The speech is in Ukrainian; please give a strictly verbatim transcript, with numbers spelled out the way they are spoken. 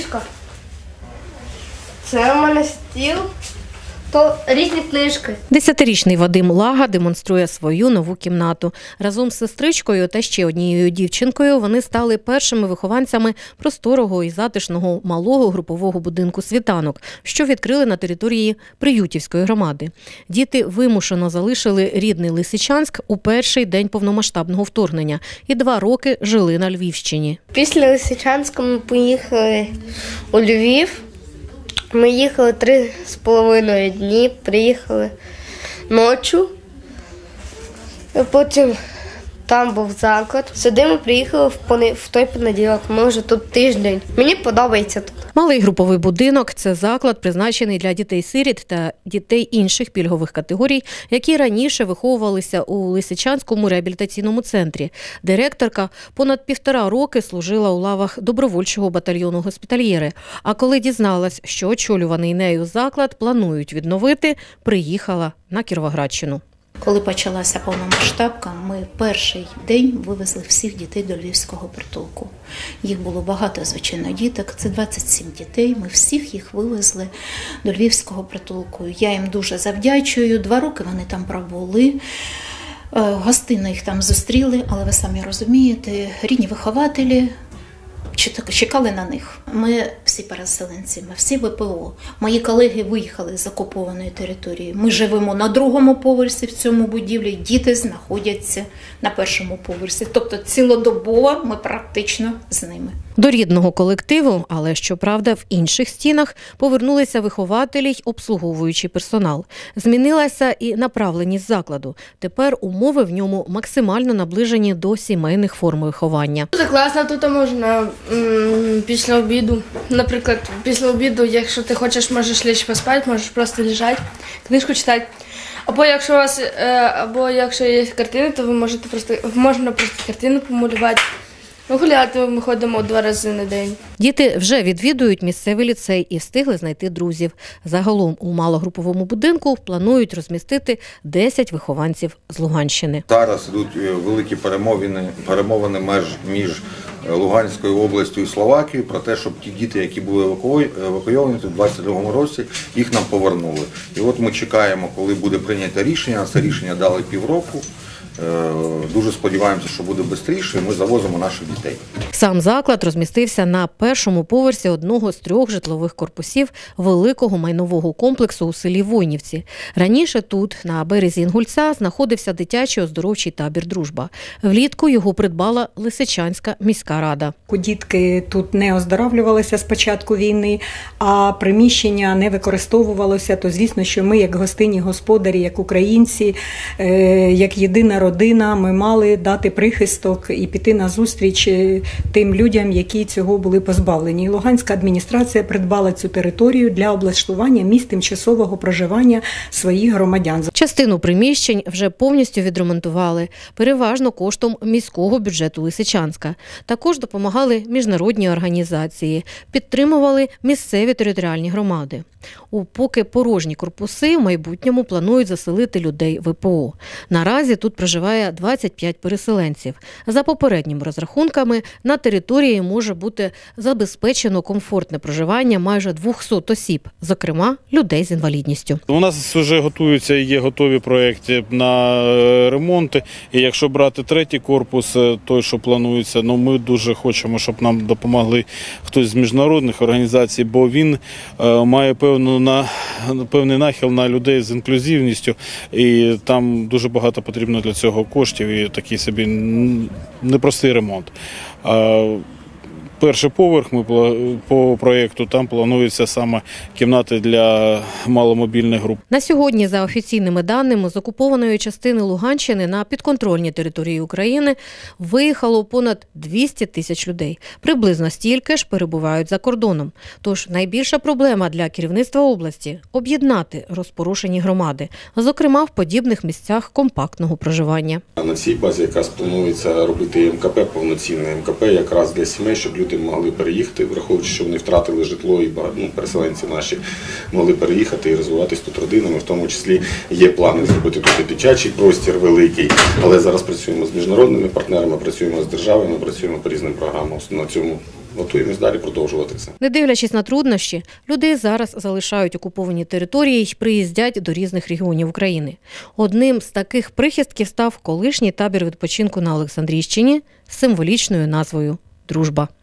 ліжко. Це у мене стіл. То різні книжки. Десятирічний Вадим Лага демонструє свою нову кімнату. Разом з сестричкою та ще однією дівчинкою вони стали першими вихованцями просторого і затишного малого групового будинку «Світанок», що відкрили на території Приютівської громади. Діти вимушено залишили рідний Лисичанськ у перший день повномасштабного вторгнення і два роки жили на Львівщині. Після Лисичанська ми поїхали у Львів. Ми їхали три з половиною дні, приїхали ночі, потім там був заклад. Сюди ми приїхали в, пони... в той понеділок, ми вже тут тиждень. Мені подобається тут. Малий груповий будинок – це заклад, призначений для дітей-сиріт та дітей інших пільгових категорій, які раніше виховувалися у Лисичанському реабілітаційному центрі. Директорка понад півтора роки служила у лавах добровольчого батальйону «Госпітальєри». А коли дізналась, що очолюваний нею заклад планують відновити, приїхала на Кіровоградщину. Коли почалася повномасштабка, ми перший день вивезли всіх дітей до Львівського притулку. Їх було багато, звичайно, діток, це двадцять сім дітей, ми всіх їх вивезли до Львівського притулку. Я їм дуже завдячую, два роки вони там пробули, гостинно їх там зустріли, але ви самі розумієте, рідні вихователі чекали на них. Ми всі переселенці, ми всі ВПО. Мої колеги виїхали з окупованої території. Ми живемо на другому поверсі в цьому будівлі, діти знаходяться на першому поверсі. Тобто цілодобово ми практично з ними. До рідного колективу, але, щоправда, в інших стінах повернулися вихователі й обслуговуючий персонал. Змінилася і направленість закладу. Тепер умови в ньому максимально наближені до сімейних форм виховання. Дуже класно, тут можна м, після обіду. Наприклад, після обіду, якщо ти хочеш, можеш лягти поспати, можеш просто лежати, книжку читати. Або якщо у вас, або якщо є картини, то ви можете просто, можна просто картину помалювати. Гуляти ми ходимо два рази на день. Діти вже відвідують місцевий ліцей і встигли знайти друзів. Загалом у малогруповому будинку планують розмістити десять вихованців з Луганщини. Зараз йдуть великі перемовини, перемовини меж між Луганською областю і Словакією про те, щоб ті діти, які були евакуйовані у двадцять другому році, їх нам повернули. І от ми чекаємо, коли буде прийнято рішення. Це рішення дали півроку. Дуже сподіваємося, що буде швидше, і ми завозимо наших дітей. Сам заклад розмістився на першому поверсі одного з трьох житлових корпусів великого майнового комплексу у селі Войнівці. Раніше тут, на березі Інгульця, знаходився дитячий оздоровчий табір «Дружба». Влітку його придбала Лисичанська міська рада. Дітки тут не оздоровлювалися з початку війни, а приміщення не використовувалося, то звісно, що ми, як гостинні господарі, як українці, як єдина родина, ми мали дати прихисток і піти на зустріч тим людям, які цього були позбавлені. Луганська адміністрація придбала цю територію для облаштування місць тимчасового проживання своїх громадян. Частину приміщень вже повністю відремонтували, переважно коштом міського бюджету Лисичанська. Також допомагали міжнародні організації, підтримували місцеві територіальні громади. У поки порожні корпуси в майбутньому планують заселити людей ВПО. Наразі тут проживає двадцять п'ять переселенців. За попередніми розрахунками, на території може бути забезпечено комфортне проживання майже двохсот осіб, зокрема людей з інвалідністю. У нас вже готуються і є готові проекти на ремонти. І якщо брати третій корпус, той, що планується, ну ми дуже хочемо, щоб нам допомогли хтось з міжнародних організацій, бо він має певну на певний нахил на людей з інклюзивністю, і там дуже багато потрібно для цього коштів і такий собі непростий ремонт. Перший поверх ми по проєкту, там планується саме кімнати для маломобільних груп. На сьогодні, за офіційними даними, з окупованої частини Луганщини на підконтрольній території України виїхало понад двісті тисяч людей. Приблизно стільки ж перебувають за кордоном. Тож найбільша проблема для керівництва області – об'єднати розпорошені громади, зокрема в подібних місцях компактного проживання. На цій базі якраз планується робити ем ка пе, повноцінне ем ка пе якраз для сімей, щоб люди могли переїхати, враховуючи, що вони втратили житло, і ну, переселенці наші могли переїхати і розвиватись тут родинами. В тому числі є плани зробити тут і дитячий простір великий, але зараз працюємо з міжнародними партнерами, працюємо з державою, працюємо по різним програмам на цьому готуємось далі продовжувати це. Не дивлячись на труднощі, люди зараз залишають окуповані території й приїздять до різних регіонів України. Одним з таких прихистків став колишній табір відпочинку на Олександрійщині з символічною назвою «Дружба».